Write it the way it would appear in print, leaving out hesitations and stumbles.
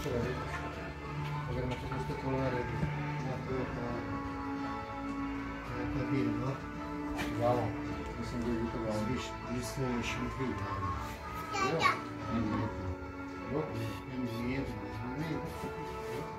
la vedi? Avremmo fatto questo colore una capire, no? Bravo, mi sembra di bravo. Единственное, еще не видно. Io? Non mi vedo. Не видно.